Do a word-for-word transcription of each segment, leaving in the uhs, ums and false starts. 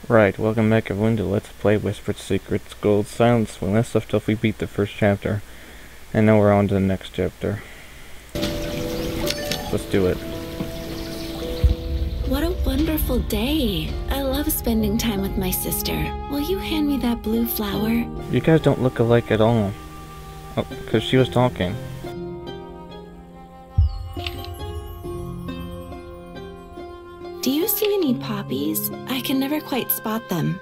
Right, welcome back everyone to Let's Play Whispered Secrets Gold Silence. When last left off we beat the first chapter, and now we're on to the next chapter. Let's do it. What a wonderful day. I love spending time with my sister. Will you hand me that blue flower? You guys don't look alike at all. Oh, because she was talking. Do you see any poppies? I can never quite spot them.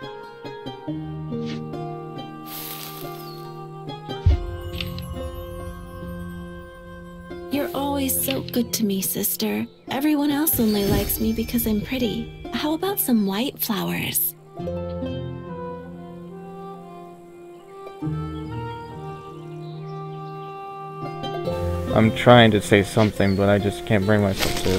You're always so good to me, sister. Everyone else only likes me because I'm pretty. How about some white flowers? I'm trying to say something, but I just can't bring myself to.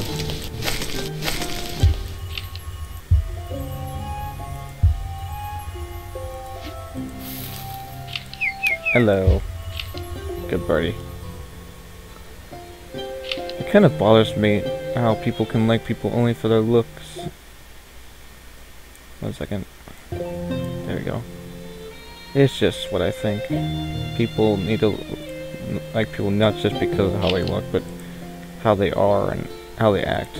Hello. Good birdie. It kind of bothers me how people can like people only for their looks. One second. There we go. It's just what I think. People need to like people not just because of how they look, but how they are and how they act.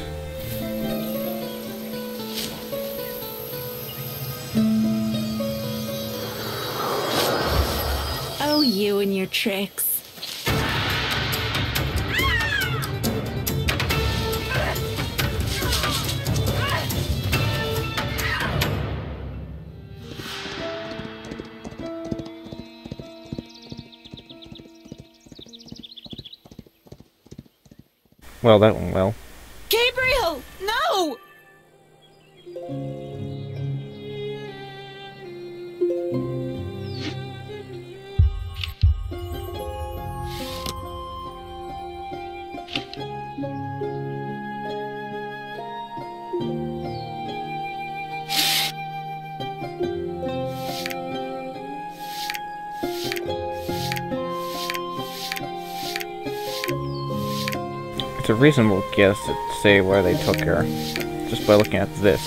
Oh, you and your tricks. Well, that went well. Gabriel, no! It's a reasonable guess to say where they took her, just by looking at this.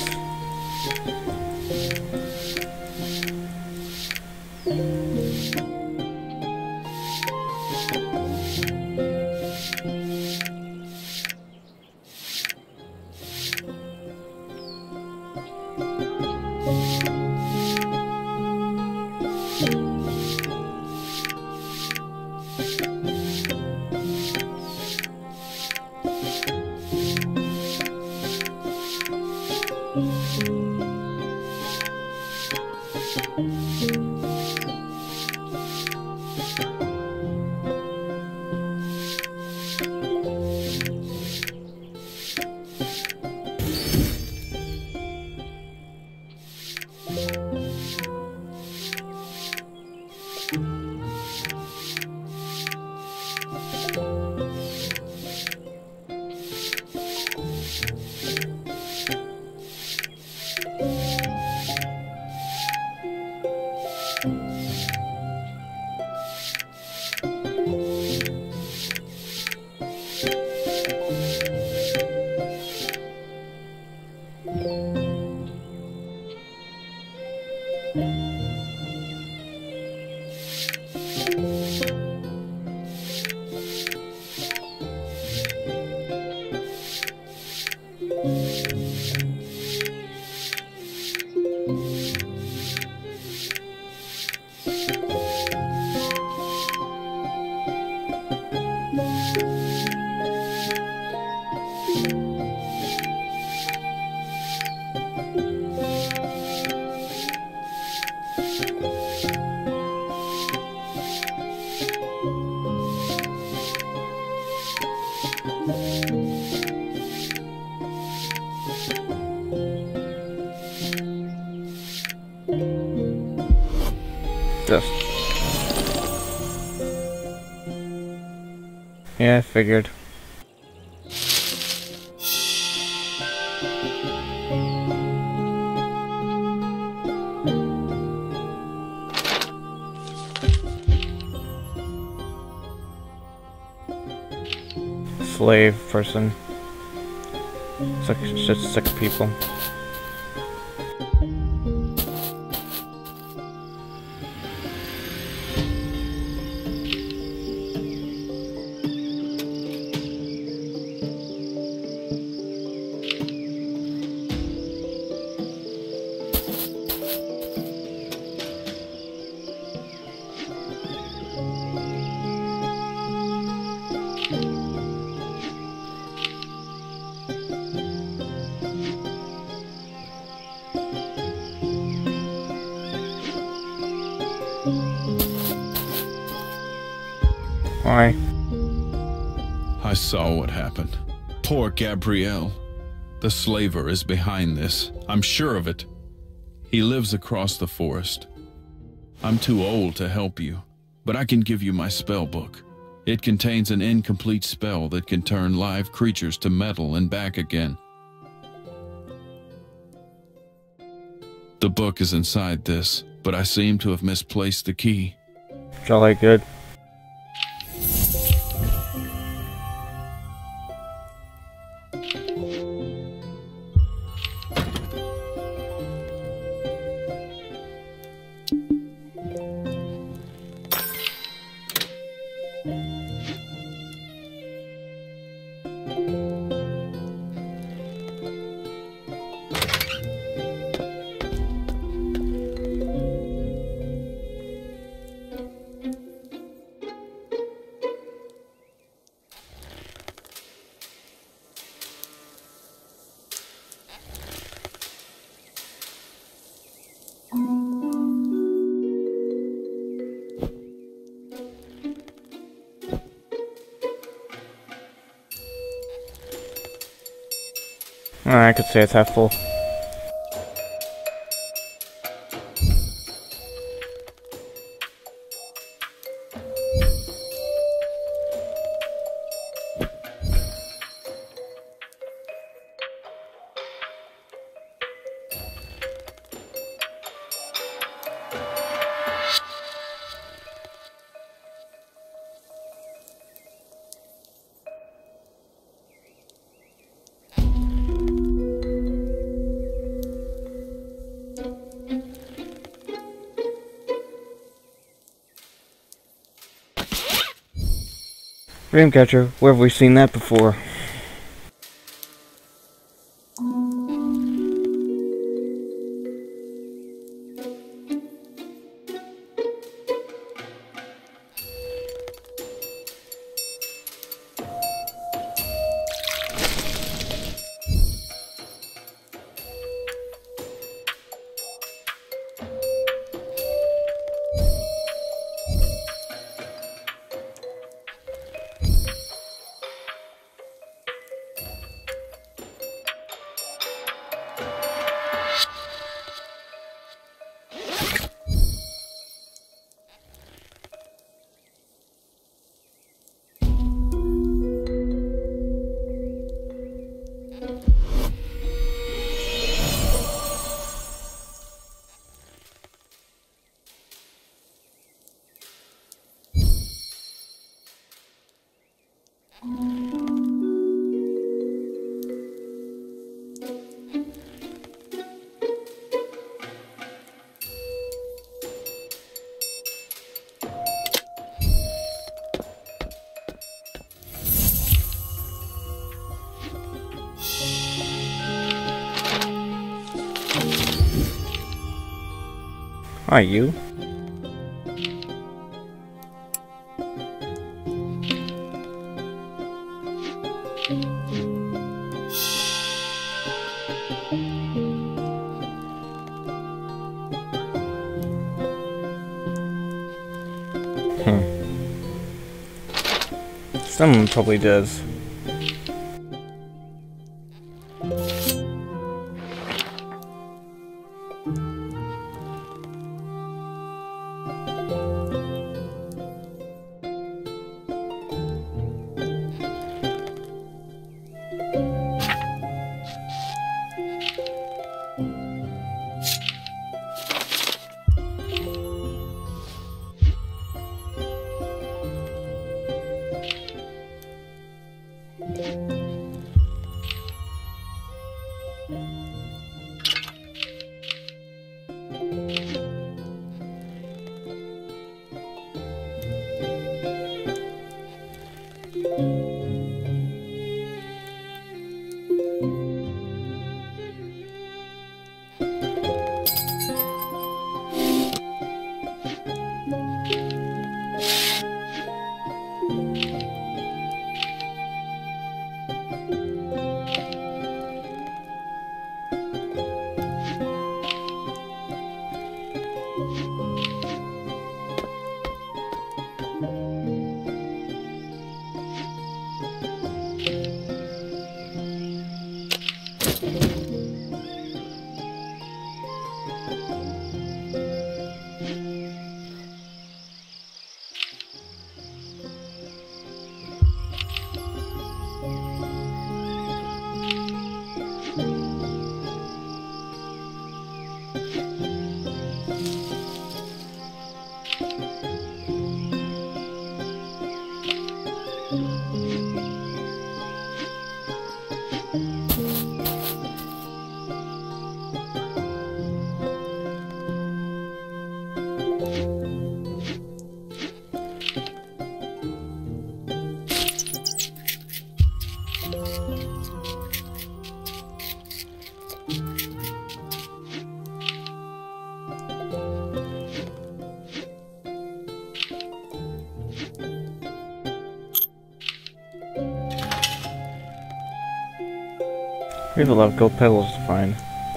Just. Yeah, I figured. Slave person. Such, such sick people. Why? I saw what happened. Poor Gabriel. The slaver is behind this. I'm sure of it. He lives across the forest. I'm too old to help you, but I can give you my spell book. It contains an incomplete spell that can turn live creatures to metal and back again. The book is inside this, but I seem to have misplaced the key. Jolly good. I could say it's half full. Dreamcatcher, where have we seen that before? Hi, you. Hmm. Someone probably does. We have a lot of gold petals to find.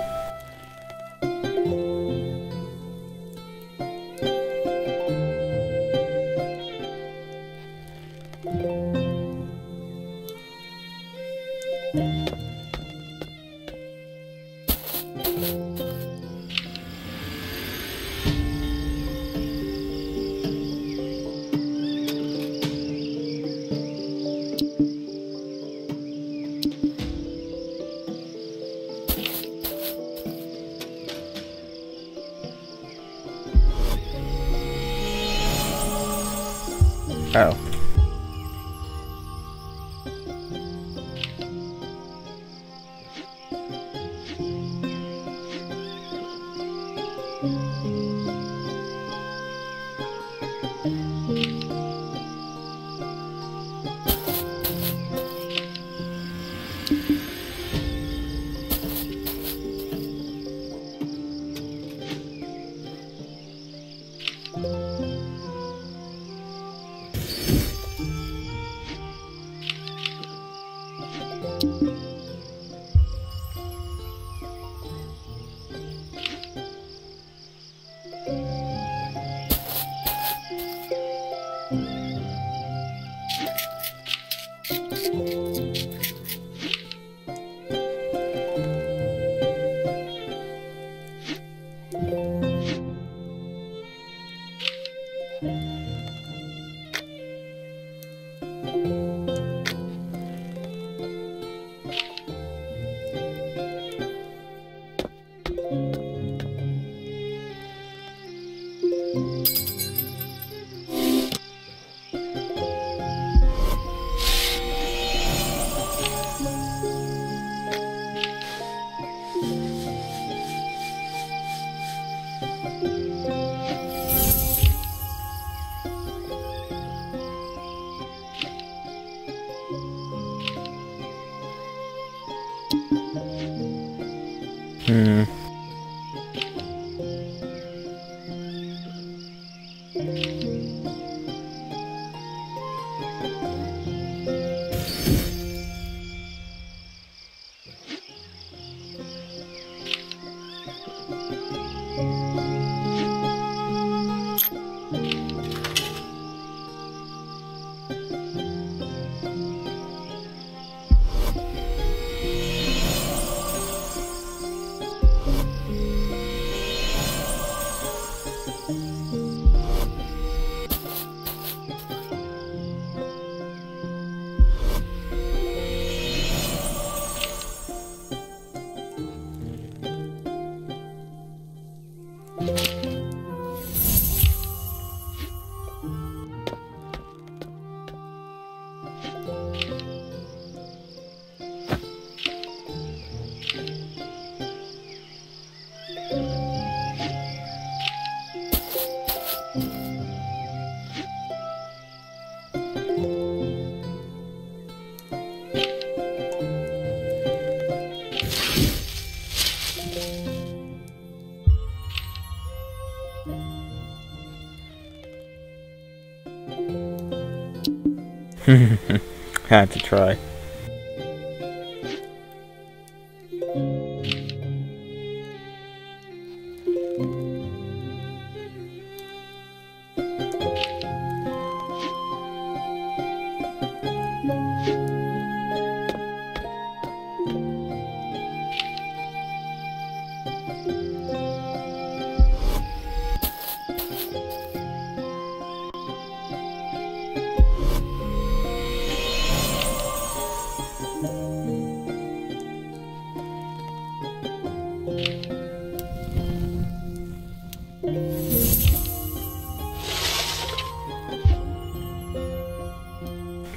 Oh. Hmm. Had to try.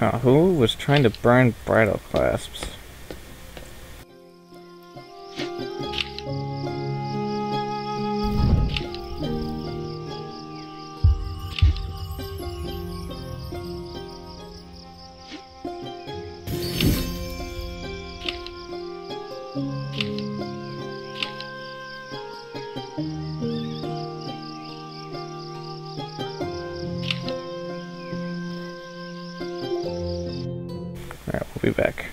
Huh, who was trying to burn bridal clasps? Alright, we'll be back.